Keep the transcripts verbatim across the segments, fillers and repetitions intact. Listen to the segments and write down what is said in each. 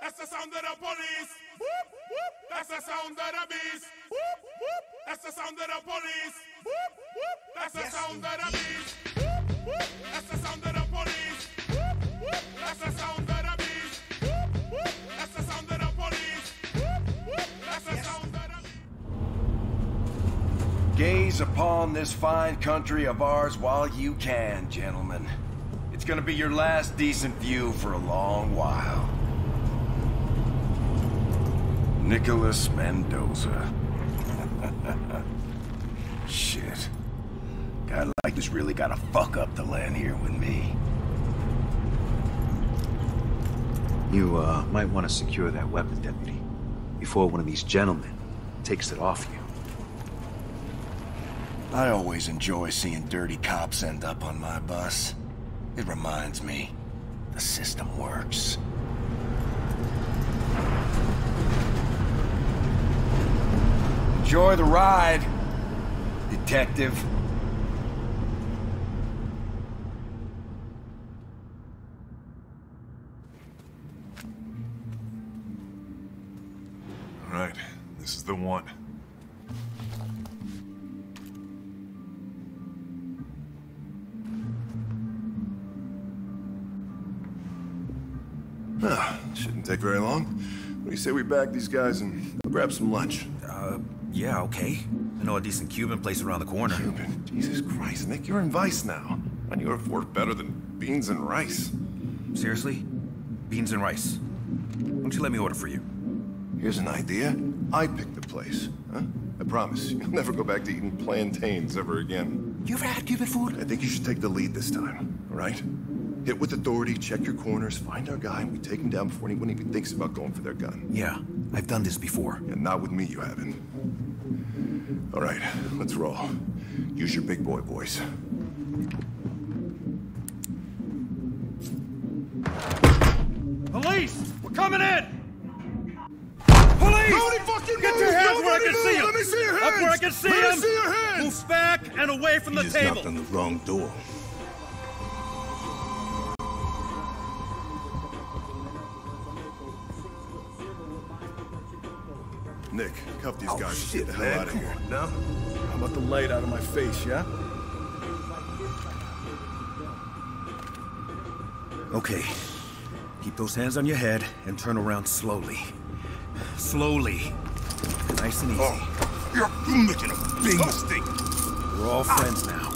That's the sound of the police. Whoop, whoop. That's the sound of the beast. Whoop, whoop. That's the sound of the police. Whoop, whoop. That's the sound of the beast. Whoop, whoop. That's the sound of the police. Whoop, whoop. That's the sound of the beast. Whoop, whoop. That's the sound of the police. Whoop, whoop. That's the sound of the Gaze upon this fine country of ours while you can, gentlemen. It's gonna be your last decent view for a long while. Nicholas Mendoza. Shit. Guy like this really gotta fuck up to land here with me. You, uh, might want to secure that weapon, Deputy, before one of these gentlemen takes it off you. I always enjoy seeing dirty cops end up on my bus. It reminds me, the system works. Enjoy the ride, detective. All right, this is the one. Ah, shouldn't take very long. What do you say we bag these guys and go grab some lunch? Uh, yeah, okay. I know a decent Cuban place around the corner. Cuban? Jesus Christ, Nick, you're in Vice now. I knew it worked better than beans and rice. Seriously? Beans and rice? Why don't you let me order for you? Here's an idea. I pick the place, huh? I promise, you'll never go back to eating plantains ever again. You ever had Cuban food? I think you should take the lead this time, all right? Hit with authority, check your corners, find our guy, and we take him down before anyone even thinks about going for their gun. Yeah, I've done this before. And not with me, you haven't. All right, let's roll. Use your big boy voice. Police! We're coming in! Police! Nobody fucking Get move! your hands Nobody where I can move! see them! Let me see your hands! Up where I can see Let them! me see your hands! Move back and away from You the just table! knocked on the wrong door. Nick, cuff these Oh, guys shit, and get the hell man. out of Come here. on, now. How about the light out of my face, yeah? Okay. Keep those hands on your head and turn around slowly. Slowly. Nice and easy. Oh, you're making a big mistake. We're all friends now.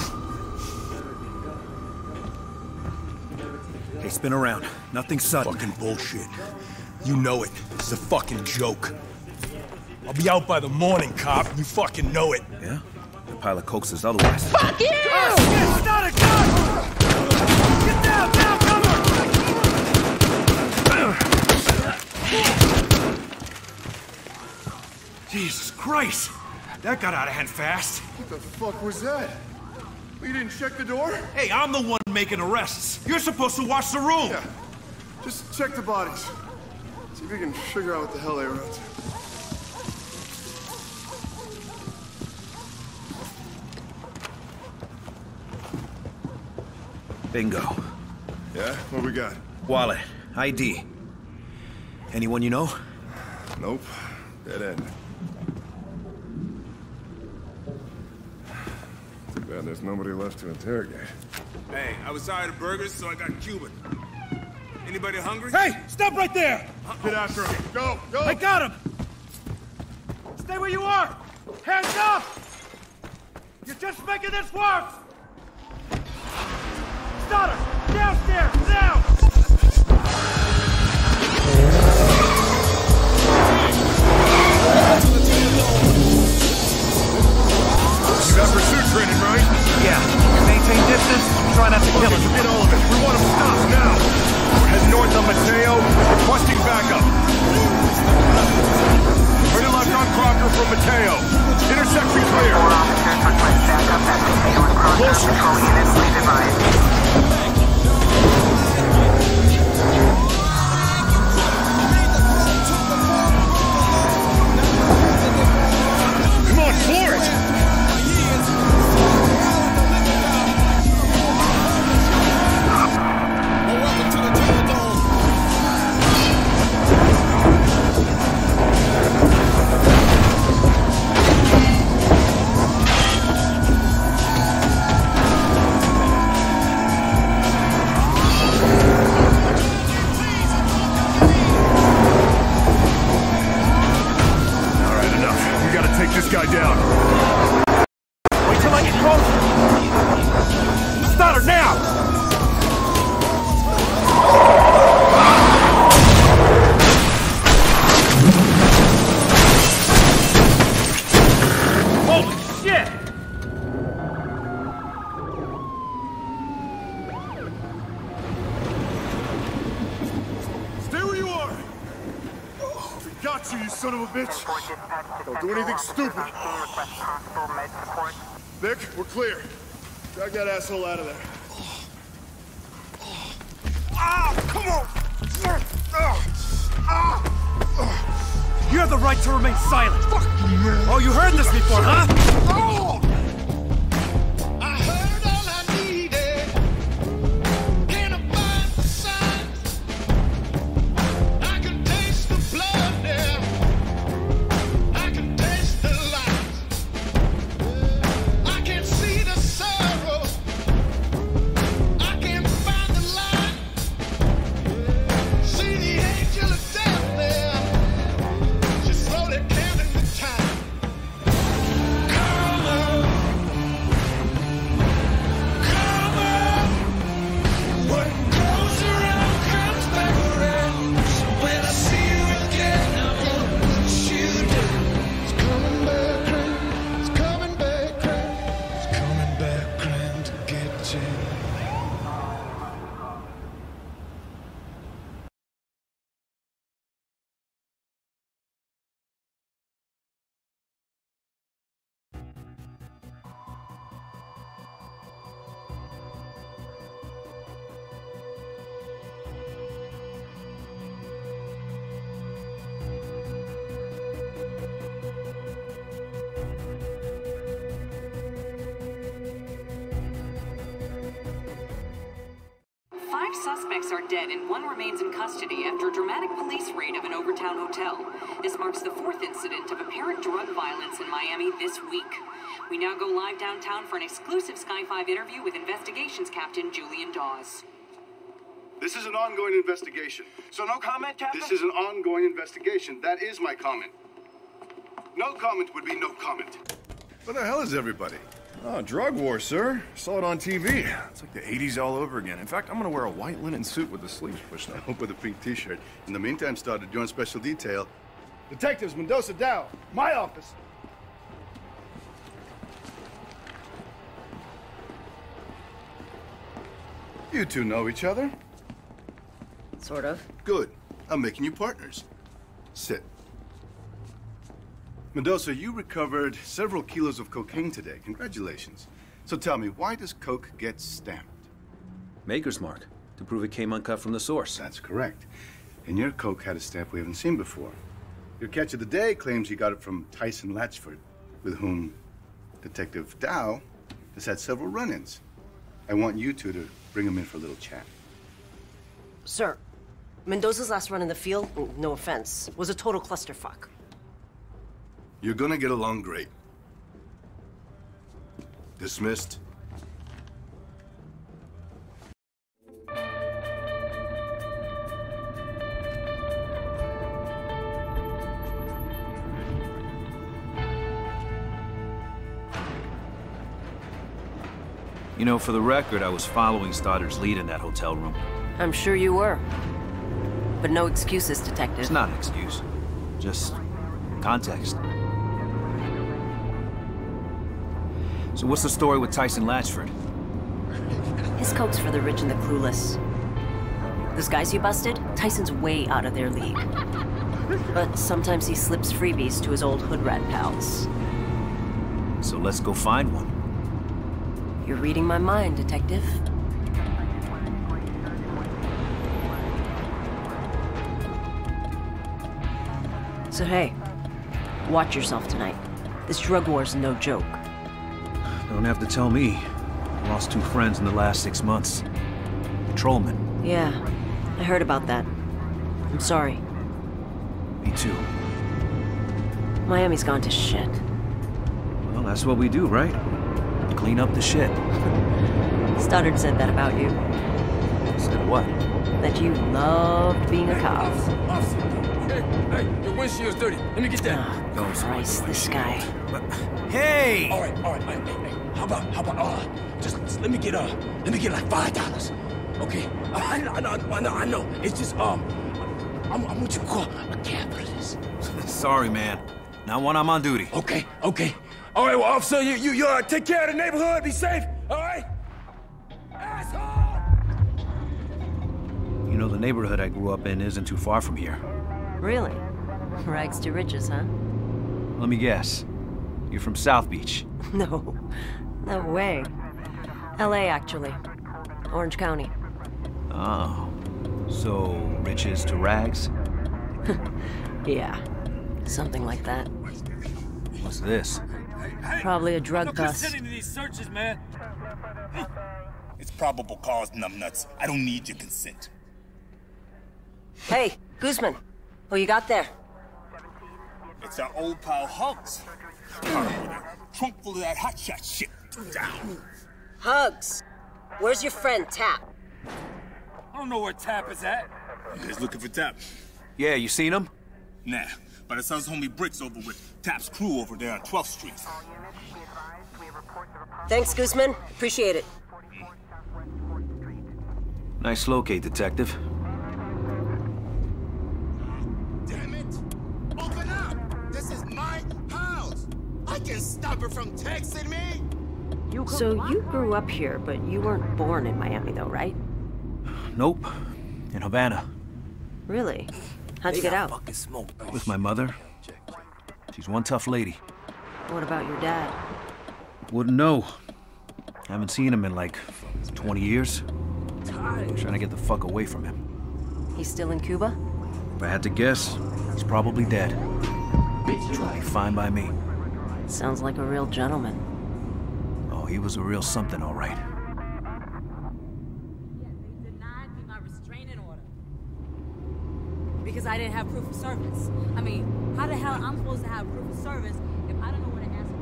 Hey, spin around. Nothing sudden. Fucking bullshit. You know it. It's a fucking joke. I'll be out by the morning, cop. You fucking know it. Yeah? The pilot coaxes otherwise. Fuck you! Oh, shit, it's not a gun! Get down, down, cover! Jesus Christ! That got out of hand fast. What the fuck was that? You didn't check the door? Hey, I'm the one making arrests. You're supposed to watch the room. Yeah. Just check the bodies. See if we can figure out what the hell they were up to. Bingo. Yeah? What we got? Wallet. I D. Anyone you know? Nope. Dead end. Too bad there's nobody left to interrogate. Hey, I was tired of burgers, so I got Cuban. Anybody hungry? Hey, stop right there! Get after him. Go! Go! I got him! Stay where you are! Hands up! You're just making this worse! Stoddard! Downstairs! Now! You got pursuit training, right? Yeah. Maintain distance. Try not to kill him. Forget all of it. We want him stopped now. We're heading north on Mateo, requesting backup. Turn left on Crocker from Mateo. Intersection clear. Four officers request backup at Mateo and Crocker. Control units, please advise. got you, you son of a bitch. Don't do anything stupid. Vic, we're clear. Drag that asshole out of there. Ah, come on! Ah! You have the right to remain silent. Fuck you, man. Oh, you heard this before, huh? Oh! I heard all I needed. Can I find the signs? I can taste the blood there. I can taste the light. I can see the sorrow. I can find the light. See the angel of death there. She's slowly counting the time. Come on. Come on. What goes around comes back around. So when I see you again, I'm gonna push you down. It's coming back round. It's coming back round. It's coming back round to get you. Five suspects are dead and one remains in custody after a dramatic police raid of an Overtown hotel. This marks the fourth incident of apparent drug violence in Miami this week. We now go live downtown for an exclusive Sky five interview with Investigations Captain Julian Dawes. This is an ongoing investigation. So no comment, Captain? This is an ongoing investigation. That is my comment. No comment would be no comment. What the hell is everybody? Oh, drug war, sir. Saw it on T V. It's like the eighties all over again. In fact, I'm gonna wear a white linen suit with the sleeves pushed up. Hope with a pink t-shirt. In the meantime, started joint special detail. Detectives Mendoza Dow, my office. You two know each other? Sort of. Good. I'm making you partners. Sit. Mendoza, you recovered several kilos of cocaine today. Congratulations. So tell me, why does coke get stamped? Maker's mark, to prove it came uncut from the source. That's correct. And your coke had a stamp we haven't seen before. Your catch of the day claims you got it from Tyson Latchford, with whom Detective Dow has had several run-ins. I want you two to bring him in for a little chat. Sir, Mendoza's last run in the field, no offense, was a total clusterfuck. You're gonna get along great. Dismissed. You know, for the record, I was following Stoddard's lead in that hotel room. I'm sure you were. But no excuses, Detective. It's not an excuse. Just context. So what's the story with Tyson Latchford? His coke's for the rich and the clueless. Those guys you busted, Tyson's way out of their league. But sometimes he slips freebies to his old hood rat pals. So let's go find one. You're reading my mind, Detective. So hey, watch yourself tonight. This drug war's no joke. Don't have to tell me. I lost two friends in the last six months. Patrolmen. Yeah, I heard about that. I'm sorry. Me too. Miami's gone to shit. Well, that's what we do, right? Clean up the shit. Stoddard said that about you. Said what? That you loved being a cop. Hey, your windshield's dirty. Let me get that. Oh, Christ, this guy. Hey! All right, all right, hey, hey, hey. How about, how about, uh, just, just let me get, uh, let me get like five dollars. Okay? I, I, know, I know, I know, I know. It's just, um, I'm, I'm what you call a capitalist. Sorry, man. Not when I'm on duty. Okay, okay. All right, well, officer, you, you, you, uh, take care of the neighborhood. Be safe, all right? Asshole! You know, the neighborhood I grew up in isn't too far from here. Really? Rags to riches, huh? Let me guess. You're from South Beach. No. No way. L A, actually. Orange County. Oh. So, riches to rags? Yeah. Something like that. What's this? Probably a drug no bust. consent to these searches, man. It's probable cause, numbnuts. I don't need your consent. Hey, Guzman. Who you got there? It's our old pal Hugs. Trunk full of that hotshot shit. Down. Hugs. Where's your friend, Tap? I don't know where Tap is at. He's looking for Tap. Yeah, you seen him? Nah, but I saw his homie Bricks over with Tap's crew over there on twelfth street. Thanks, Guzman. Appreciate it. Nice locate, Detective. Damn it! Open up! This is my house! I can stop her from texting me! So you grew up here, but you weren't born in Miami, though, right? Nope. In Havana. Really? How'd you get out? With my mother. She's one tough lady. What about your dad? Wouldn't know. Haven't seen him in like twenty years. I'm trying to get the fuck away from him. He's still in Cuba? If I had to guess, he's probably dead. Which will be fine by me. Sounds like a real gentleman. Oh, he was a real something, all right. Because I didn't have proof of service. I mean, how the hell I'm supposed to have proof of service if I don't know where to ask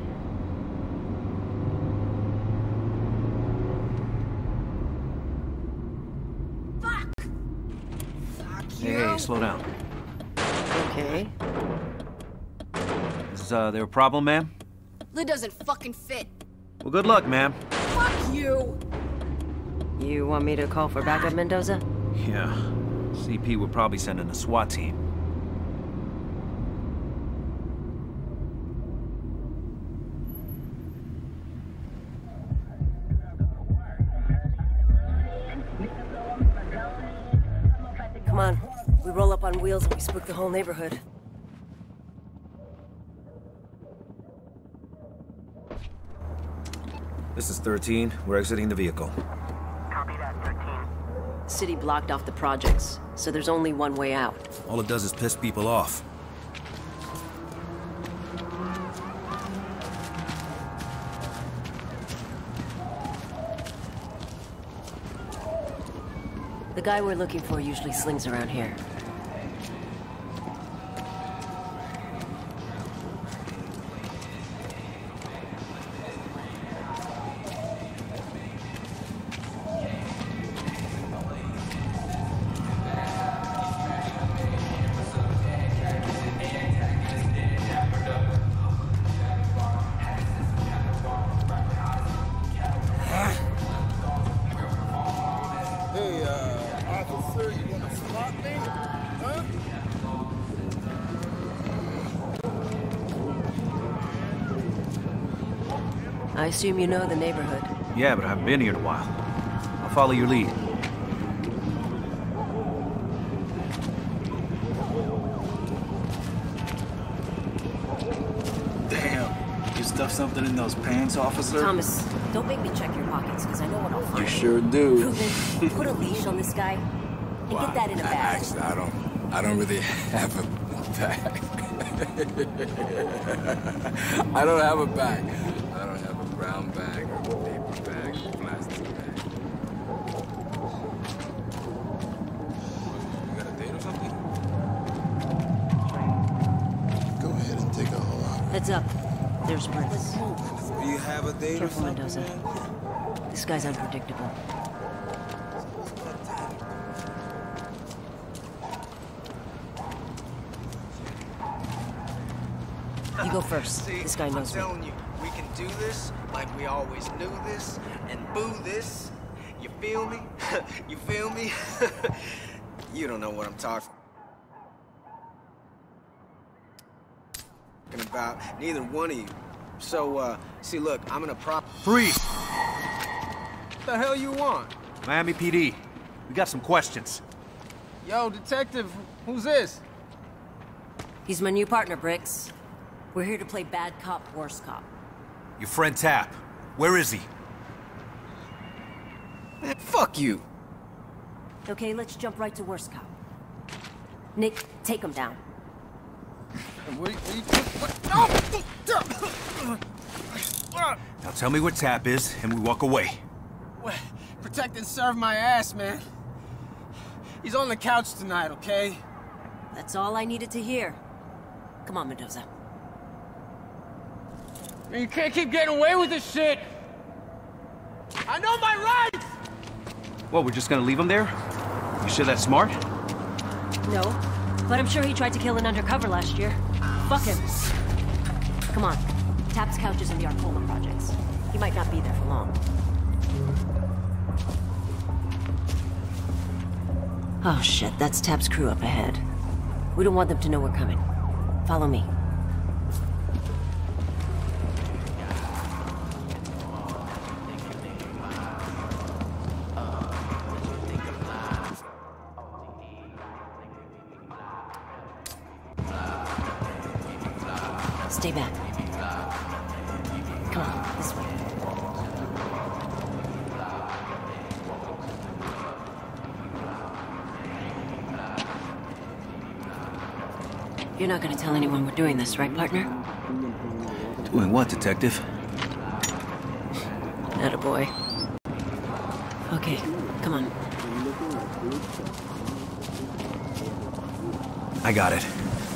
for Fuck! Fuck you! Hey, slow down. Okay. Is uh, there a problem, ma'am? Lid doesn't fucking fit. Well, good luck, ma'am. Fuck you! You want me to call for backup, Mendoza? Yeah. C P would probably send in a SWAT team. Come on. We roll up on wheels and we spook the whole neighborhood. This is thirteen. We're exiting the vehicle. City blocked off the projects, so there's only one way out. All it does is piss people off. The guy we're looking for usually slings around here. I assume you know the neighborhood. Yeah, but I haven't been here in a while. I'll follow your lead. Damn. You stuffed something in those pants, officer? Thomas, don't make me check your pockets, because I know what I'll find. You sure do. Reuben, put a leash on this guy, and Well, get that in a bag. Actually, I don't, I don't really have a bag. I don't have a bag. I don't have a brown bag or a paper bag or a plastic bag. You got a date or something? Go ahead and take a whole out. Heads up. There's Bricks. Do you have a date or Careful, something? Mendoza. This guy's unpredictable. You go first. See, This guy knows I'm me. telling you, we can do this like we always knew this, and boo this. You feel me? You feel me? You don't know what I'm talking about. Neither one of you. So, uh, see, look, I'm gonna prop. Freeze! What the hell you want? Miami P D. We got some questions. Yo, detective, who's this? He's my new partner, Bricks. We're here to play bad cop, worst cop. Your friend Tap. Where is he? Man, fuck you. Okay, let's jump right to worst cop. Nick, take him down. What, what, what, what? Now tell me where Tap is, and we walk away. What? Protect and serve my ass, man. He's on the couch tonight, okay? That's all I needed to hear. Come on, Mendoza. You can't keep getting away with this shit! I know my rights! What, we're just gonna leave him there? You sure that's smart? No, but I'm sure he tried to kill an undercover last year. Fuck him. Come on. Tap's couch is in the Arcola projects. He might not be there for long. Oh shit, that's Tap's crew up ahead. We don't want them to know we're coming. Follow me. Stay back. Come on, this way. You're not gonna tell anyone we're doing this, right, partner? Doing what, detective? Attaboy. Okay, come on. I got it.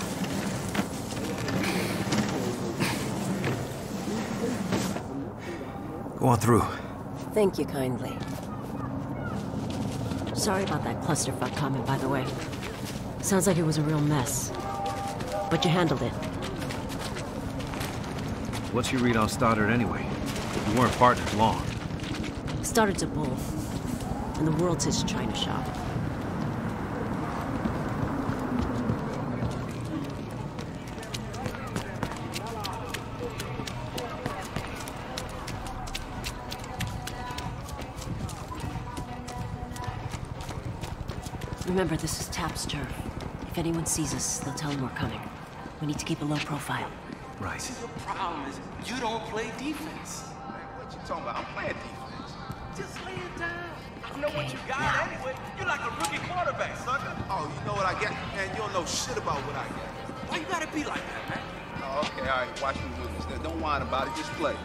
Go on through. Thank you kindly. Sorry about that clusterfuck comment, by the way. Sounds like it was a real mess. But you handled it. What's your read on Stoddard anyway? You weren't partners long. Stoddard's a bull. And the world's his china shop. Remember, this is Tap's turf. If anyone sees us, they'll tell him we're coming. We need to keep a low profile. Right. Your problem is you don't play defense. What you talking about? I'm playing defense. Just lay it down. I know what you got anyway. You're like a rookie quarterback, sucker. Oh, you know what I get? Man, you don't know shit about what I get. Why you gotta be like that, man? Oh, okay, all right. Watch me do this. Now, don't whine about it. Just play.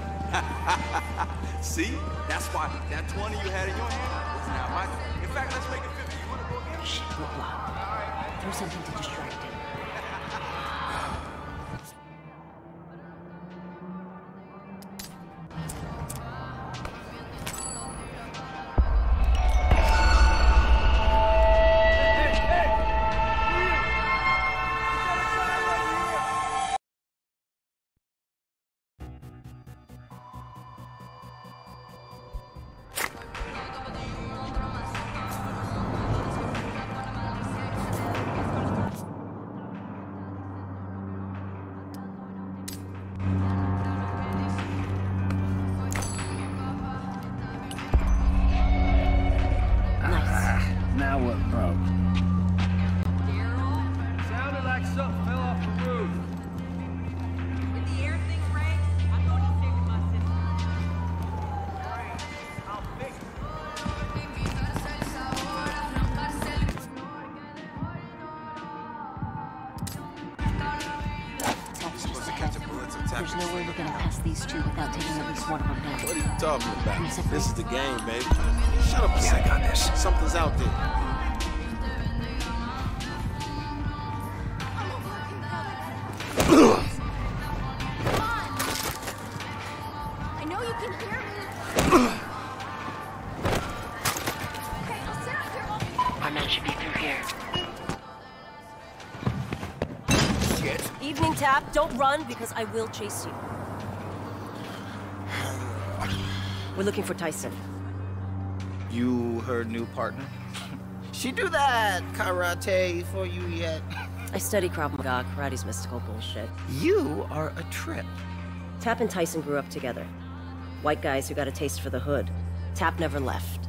See? That's why that twenty you had in your hand was now mine. In fact, let's make it fifty. You wanna go again? Shit, look loud. Throw something to distract him. Now what broke? Sounded like something fell off the roof. With the air thing, Ray, I'm going to stay with my sister. I'll fix it. Supposed to catch a bullet to tap. There's no way we're gonna pass these two without taking at least one of them down. What are you talking about? This is the game, baby. Shut up a second. Yeah, I got this. Something's out there. I know you can hear me. Okay, I'll sit up here. Our man should be through here. Shit. Evening, Tap. Don't run, because I will chase you. We're looking for Tyson. You her new partner? She do that karate for you yet? I study Krav Maga, karate's mystical bullshit. You are a trip. Tap and Tyson grew up together. White guys who got a taste for the hood. Tap never left.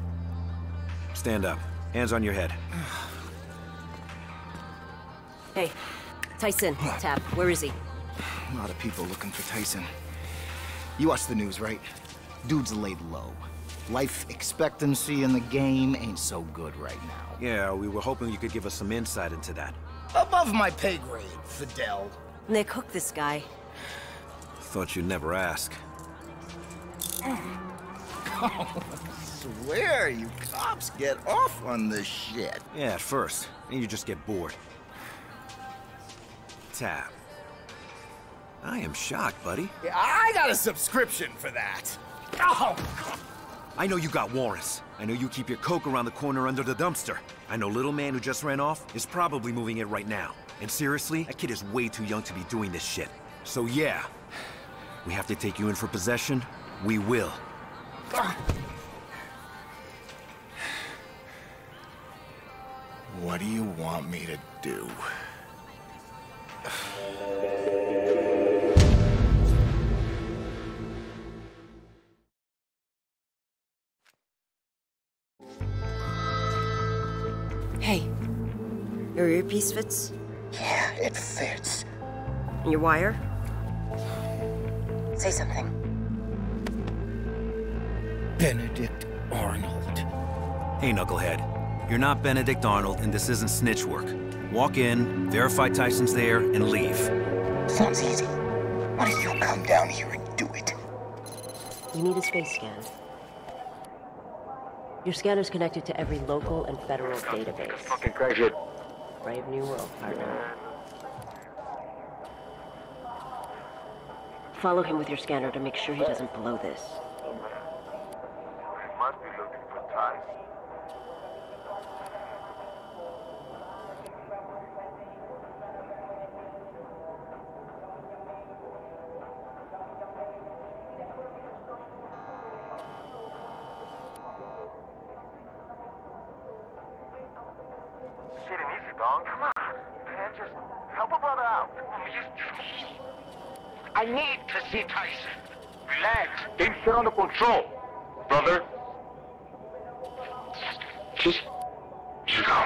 Stand up. Hands on your head. Hey, Tyson, Tap, where is he? A lot of people looking for Tyson. You watch the news, right? Dude's laid low. Life expectancy in the game ain't so good right now. Yeah, we were hoping you could give us some insight into that. Above my pay grade, Fidel. Nick, hook this guy. Thought you'd never ask. Oh, I swear, you cops get off on this shit. Yeah, at first. Then you just get bored. Tap. I am shocked, buddy. Yeah, I got a subscription for that. Oh! I know you got warrants. I know you keep your coke around the corner under the dumpster. I know little man who just ran off is probably moving it right now. And seriously, that kid is way too young to be doing this shit. So yeah, we have to take you in for possession. We will. What do you want me to do? Hey, your earpiece fits? Yeah, it fits. And your wire? Say something. Benedict Arnold. Hey, knucklehead. You're not Benedict Arnold, and this isn't snitch work. Walk in, verify Tyson's there, and leave. Sounds easy. Why don't you come down here and do it? You need a space scan. Your scanner's connected to every local and federal database. Fucking crack shit. Brave new world, partner. Follow him with your scanner to make sure he doesn't blow this. We must be looking for Ty. Come on, man, just help a brother out. I need to see Tyson. Relax. Things are under control, brother. Just, you go.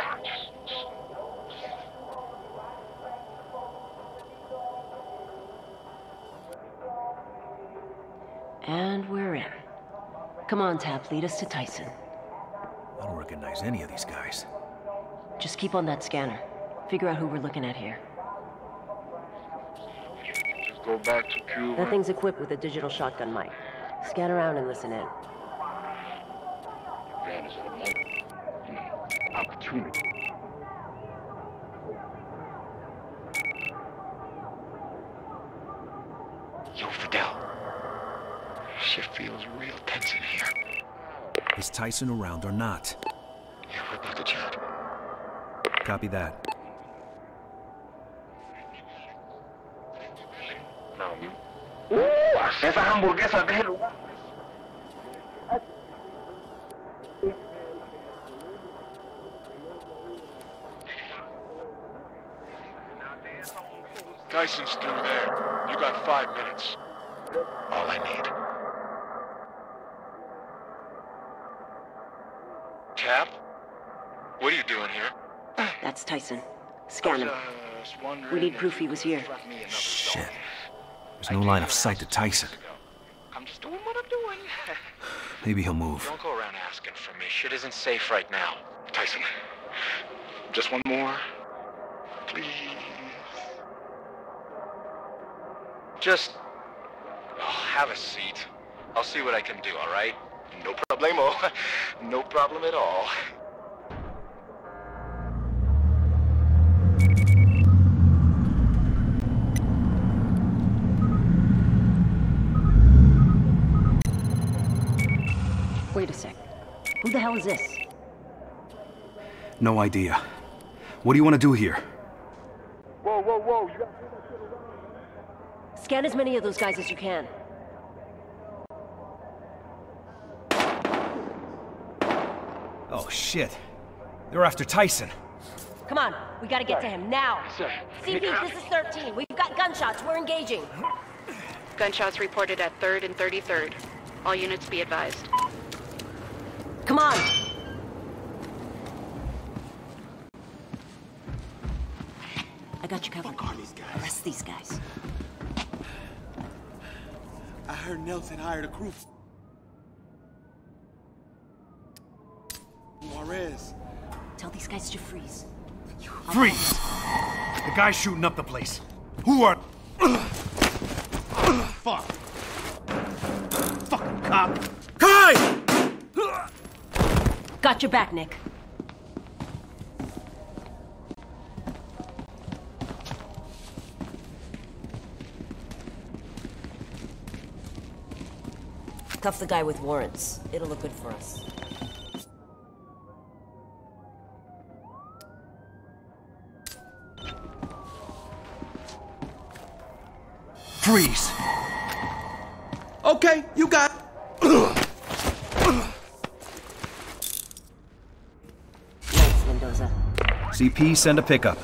And we're in. Come on, Tap, lead us to Tyson. I don't recognize any of these guys. Just keep on that scanner. Figure out who we're looking at here. Just go back to Cuba. That thing's equipped with a digital shotgun mic. Scan around and listen in. Advantage of the moment. Mm, opportunity. Yo, Fidel. Shit feels real tense in here. Is Tyson around or not? Yeah, we're about to chat. Copy that. Uh, esas hamburguesas de lugar. Tyson's through there. You got five minutes. All I need. Cap? What are you doing here? That's Tyson. Scan him. We need proof he was here. Shit. There's no line of sight to Tyson. I'm just doing what I'm doing. Maybe he'll move. Don't go around asking for me. Shit isn't safe right now. Tyson, just one more. Please. Just oh, have a seat. I'll see what I can do, all right? No problemo. No problem at all. Wait a sec. Who the hell is this? No idea. What do you want to do here? Whoa, whoa, whoa. You got... Scan as many of those guys as you can. Oh, shit. They're after Tyson. Come on, we gotta get to him now. Sir. C P, this is thirteen. We've got gunshots. We're engaging. Gunshots reported at third and thirty-third. All units be advised. Come on. I I got you covered. Fuck are these guys? Arrest these guys. I heard Nelson hired a crew. Juarez. Tell these guys to freeze. Freeze! The guy's shooting up the place. Who are... Fuck. Fucking cop. Kai! Got your back, Nick. Cuff the guy with warrants. It'll look good for us. Freeze! Okay, you got Nice, Mendoza. C P, send a pickup.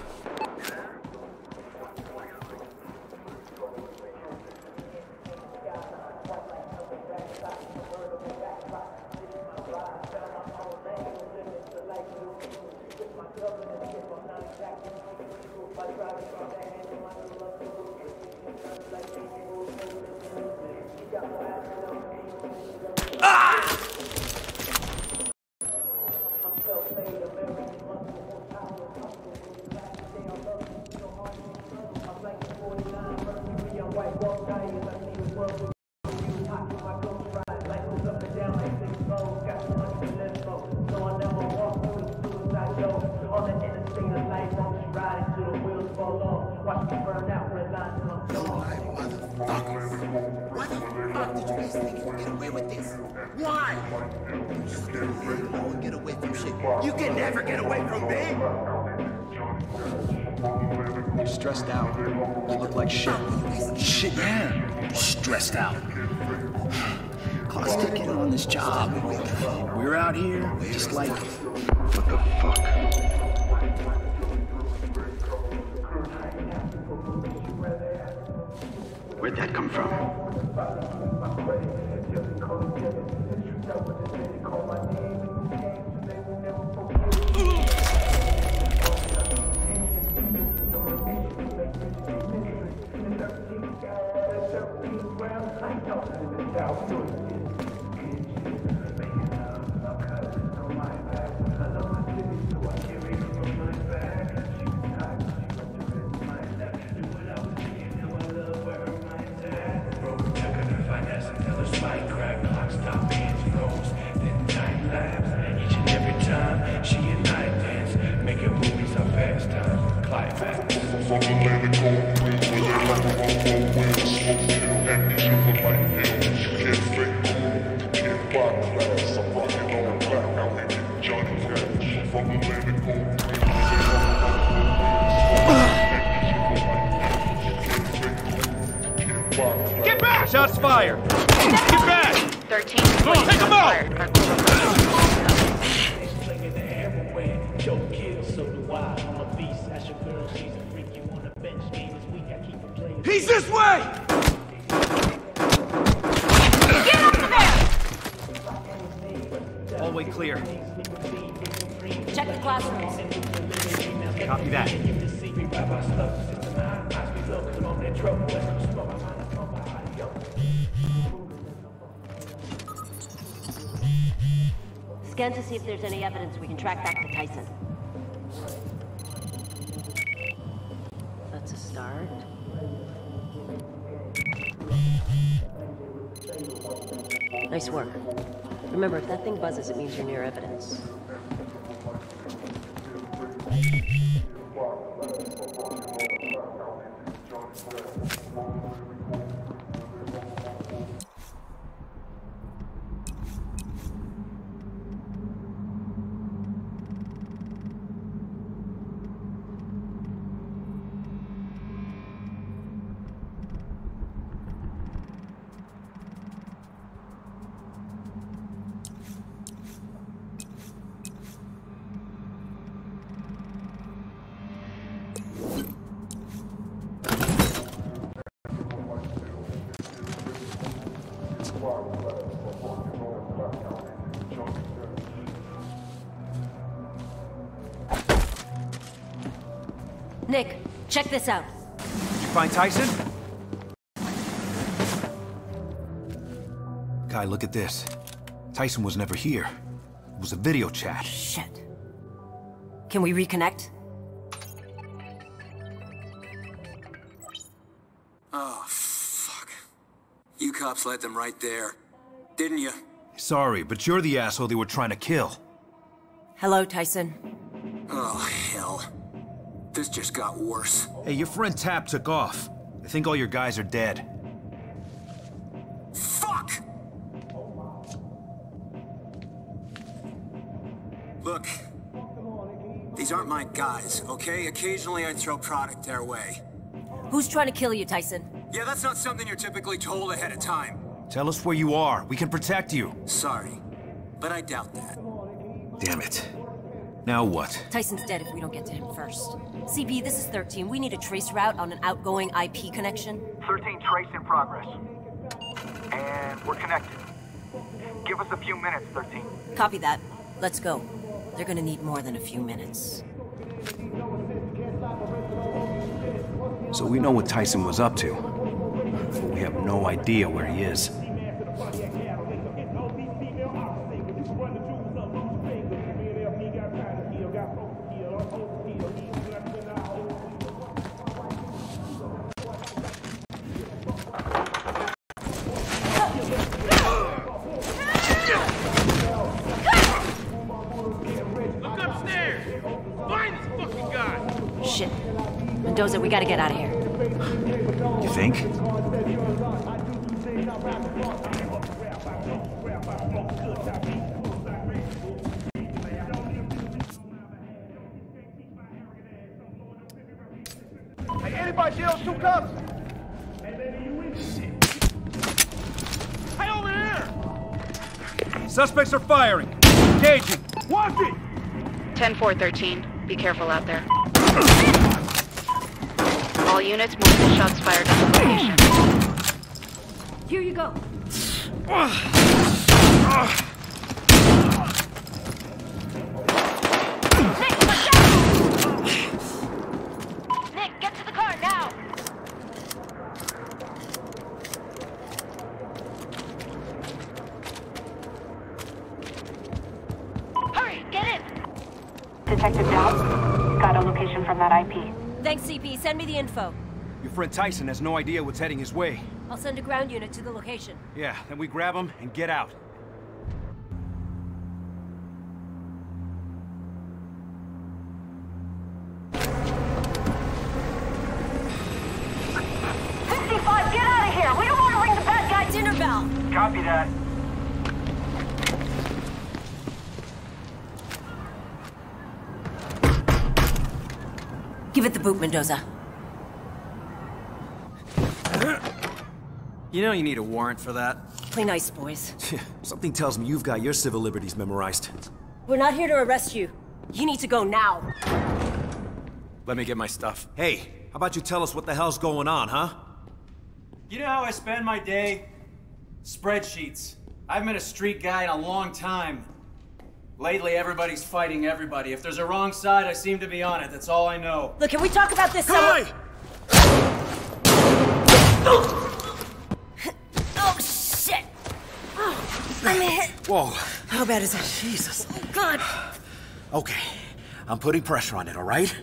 Stressed out. You look like shit. Shit, yeah. Stressed out. Clock's ticking on this job. We're out here just like... What the fuck? Where'd that come from? Get back! Shots fired! Get back! thirteen. Go, take him out! He's this way! Get up there! Hallway clear. Check the classrooms. Copy that. Scan to see if there's any evidence we can track back to Tyson. That's a start. Nice work. Remember, if that thing buzzes, it means you're near evidence. Check this out. You find Tyson? Guy, look at this. Tyson was never here. It was a video chat. Shit. Can we reconnect? Oh, fuck. You cops let them right there. Didn't you? Sorry, but you're the asshole they were trying to kill. Hello, Tyson. Oh, hell. This just got worse. Hey, your friend Tap took off. I think all your guys are dead. Fuck! Look, these aren't my guys, okay? Occasionally I throw product their way. Who's trying to kill you, Tyson? Yeah, that's not something you're typically told ahead of time. Tell us where you are. We can protect you. Sorry, but I doubt that. Damn it. Now what? Tyson's dead if we don't get to him first. C B, this is thirteen. We need a trace route on an outgoing I P connection. thirteen trace in progress. And we're connected. Give us a few minutes, thirteen. Copy that. Let's go. They're gonna need more than a few minutes. So we know what Tyson was up to. But we have no idea where he is. Shit. Mendoza, we gotta get out of here. You think? Hey, anybody see those two cops? Hey, over here! Suspects are firing. Engaging. Watch it! ten four thirteen. Be careful out there. All units, multiple shots fired at the location. Here you go. Nick, watch out! Nick, get to the car now! Hurry, get in! Detective Dow, got a location from that I P. Thanks, C P. Send me the info. Your friend Tyson has no idea what's heading his way. I'll send a ground unit to the location. Yeah, then we grab him and get out. fifty-five, get out of here! We don't want to ring the bad guy dinner bell! Copy that. Give it the boot, Mendoza. You know you need a warrant for that. Play nice, boys. Something tells me you've got your civil liberties memorized. We're not here to arrest you. You need to go now. Let me get my stuff. Hey, how about you tell us what the hell's going on, huh? You know how I spend my day? Spreadsheets. I haven't been a street guy in a long time. Lately, everybody's fighting everybody. If there's a wrong side, I seem to be on it. That's all I know. Look, can we talk about this somewhere? Oh, shit! Oh, I'm hit. Whoa. How bad is it? Jesus. Oh, God. Okay, I'm putting pressure on it, all right?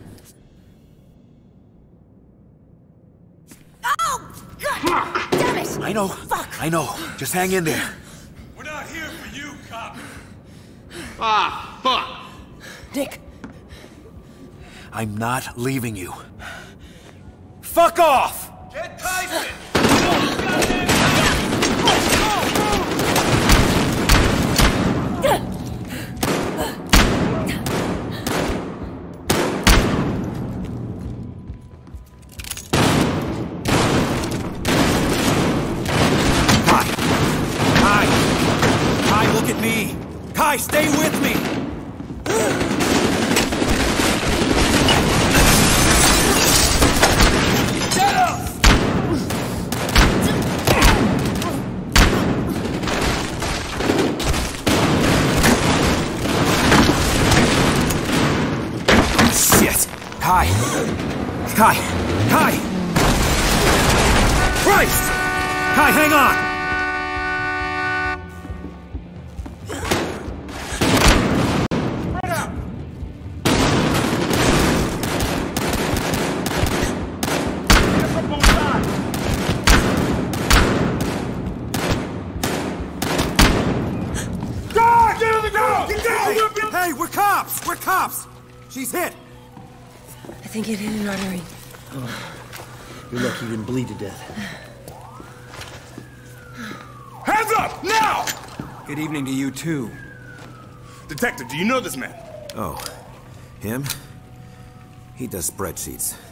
Oh, God! Damn it! I know. Fuck! I know. Just hang in there. We're not here for you, cop. Ah, fuck! Nick! I'm not leaving you. Fuck off! Get Tyson! Kai! Kai! Kai, look at me! Kai, stay with me! Shut up! Shit! Kai! Kai! Kai! Christ! Kai, hang on! Hey, we're cops! We're cops! She's hit! I think it hit an artery. Oh, you're lucky you didn't bleed to death. Hands up! Now! Good evening to you, too. Detective, do you know this man? Oh. Him? He does spreadsheets.